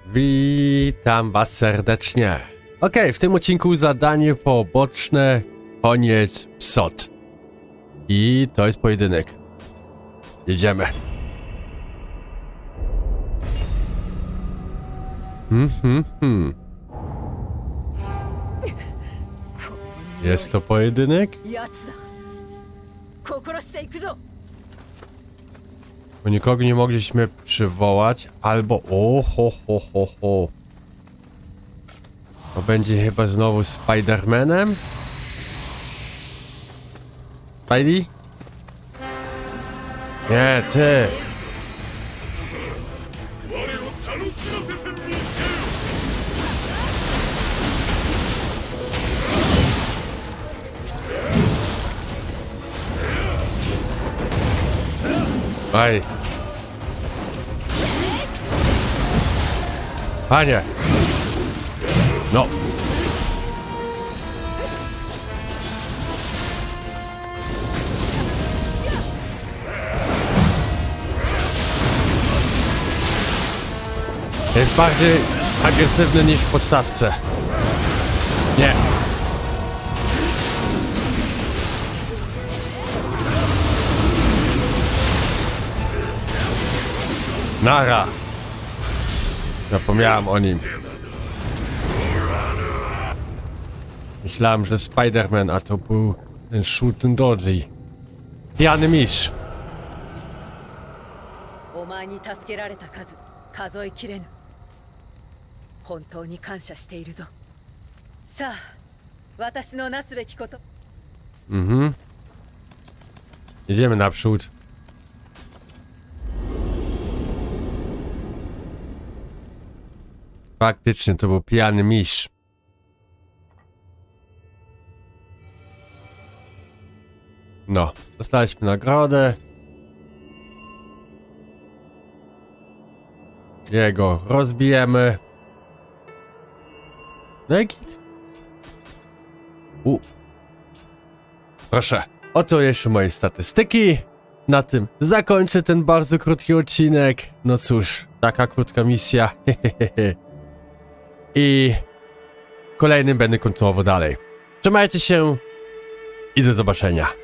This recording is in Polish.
Witam was serdecznie. Okej, w tym odcinku zadanie poboczne, koniec psot. I to jest pojedynek. Jedziemy. Jest to pojedynek? Bo nikogo nie mogliśmy przywołać, albo ho. To będzie chyba znowu Spider-Manem? Spidey? Nie, ty! Aj! Panie! No! Jest bardziej agresywny niż w podstawce. Nie. Nara. Zapomniałem o nim. Myślałem, że Spider-Man, a to był ten Shooten Dodgy. Pijany mistrz. お前に助けられた数、数えきれぬ。本当に感謝しているぞ。さあ、私のなすべきこと。 Jedziemy naprzód. Faktycznie to był pijany mistrz. No, dostaliśmy nagrodę. Jego rozbijemy. No i git. Proszę. Oto jeszcze moje statystyki. Na tym zakończę ten bardzo krótki odcinek. No cóż, taka krótka misja. I kolejnym będę kontynuował dalej. Trzymajcie się i do zobaczenia.